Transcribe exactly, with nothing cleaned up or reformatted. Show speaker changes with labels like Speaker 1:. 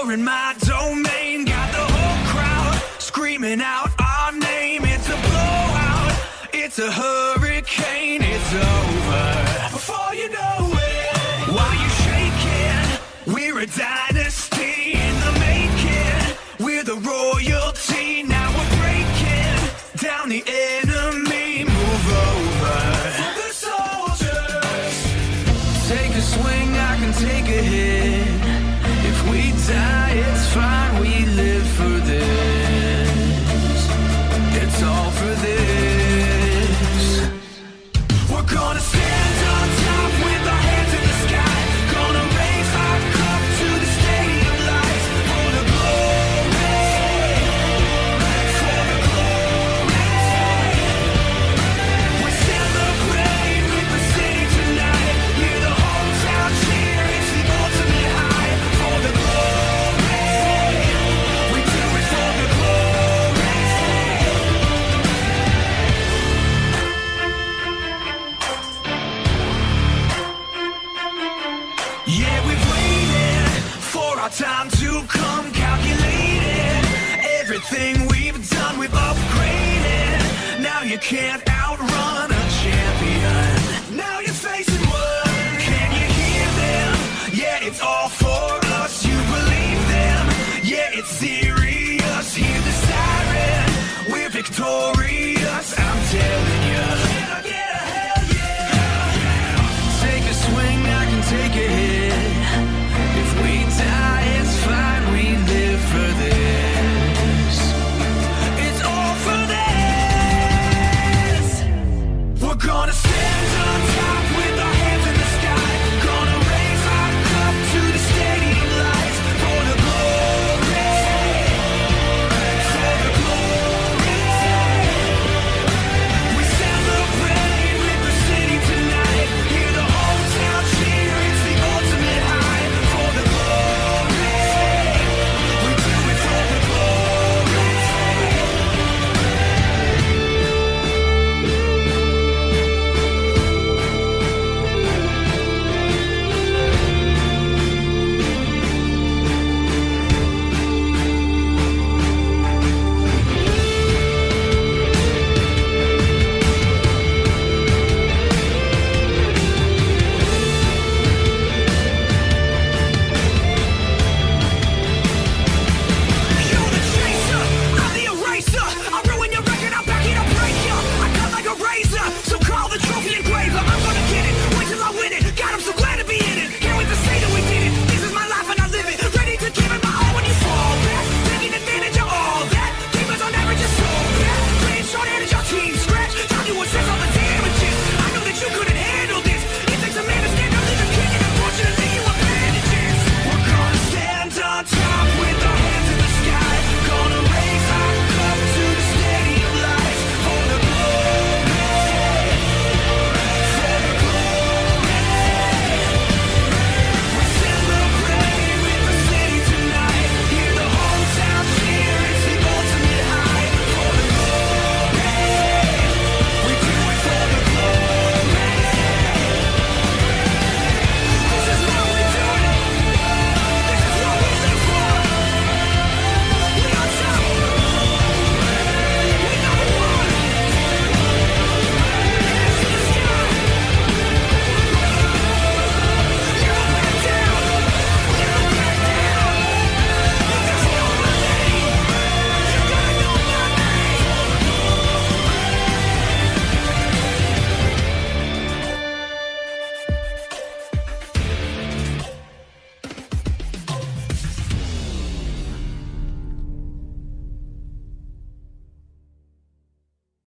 Speaker 1: You're in my domain, got the whole crowd screaming out our name. It's a blowout, it's a hurricane, it's over before you know it. While you shaking, we're a dynasty in the making. We're the royalty, now we're breaking down the enemy. Move over for the soldiers. Take a swing, I can take a hit. If we die, it's fine, we live for this. It's all for this. We're gonna stand on top with our hands in the sky. Gonna raise our cup to the stadium lights. For the glory, for the glory. We celebrate with the city tonight. Hear the whole town cheer, it's the ultimate high. For the glory, we do it for the glory. Yeah, we've waited for our time to come, calculated everything we've done, we've upgraded. Now you can't outrun a champion. Now you're facing one. Can you hear them? Yeah, it's all for us. You believe them? Yeah, it's zero.